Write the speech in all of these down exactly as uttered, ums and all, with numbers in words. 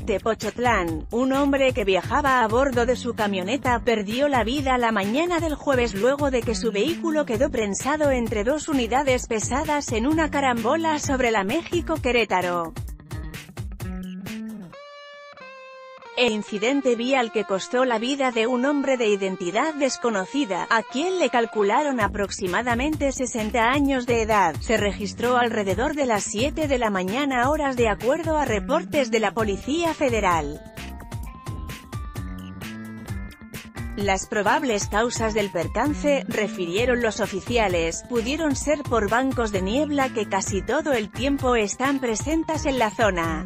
Tepochotlán, un hombre que viajaba a bordo de su camioneta perdió la vida la mañana del jueves luego de que su vehículo quedó prensado entre dos unidades pesadas en una carambola sobre la México-Querétaro. El incidente vial que costó la vida de un hombre de identidad desconocida, a quien le calcularon aproximadamente sesenta años de edad, se registró alrededor de las siete de la mañana horas de acuerdo a reportes de la Policía Federal. Las probables causas del percance, refirieron los oficiales, pudieron ser por bancos de niebla que casi todo el tiempo están presentes en la zona.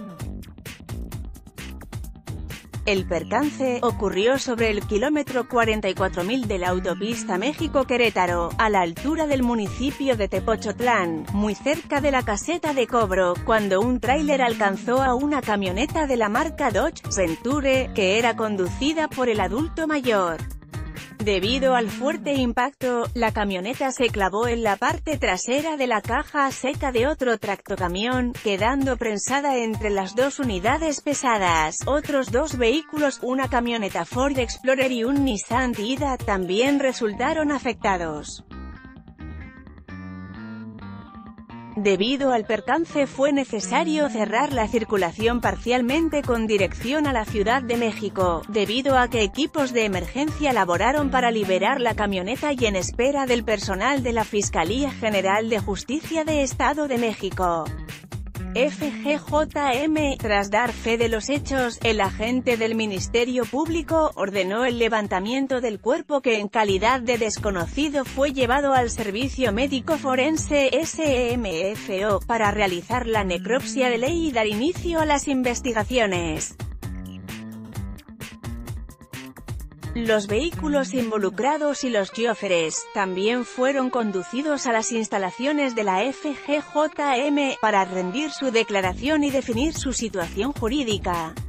El percance ocurrió sobre el kilómetro cuarenta y cuatro mil de la autopista México-Querétaro, a la altura del municipio de Tepochotlán, muy cerca de la caseta de cobro, cuando un tráiler alcanzó a una camioneta de la marca Dodge Venture, que era conducida por el adulto mayor. Debido al fuerte impacto, la camioneta se clavó en la parte trasera de la caja seca de otro tractocamión, quedando prensada entre las dos unidades pesadas. Otros dos vehículos, una camioneta Ford Explorer y un Nissan Tiida, también resultaron afectados. Debido al percance fue necesario cerrar la circulación parcialmente con dirección a la Ciudad de México, debido a que equipos de emergencia laboraron para liberar la camioneta y en espera del personal de la Fiscalía General de Justicia de Estado de México. F G J M, tras dar fe de los hechos, el agente del Ministerio Público ordenó el levantamiento del cuerpo que en calidad de desconocido fue llevado al Servicio Médico Forense S M F O, para realizar la necropsia de ley y dar inicio a las investigaciones. Los vehículos involucrados y los choferes también fueron conducidos a las instalaciones de la F G J M, para rendir su declaración y definir su situación jurídica.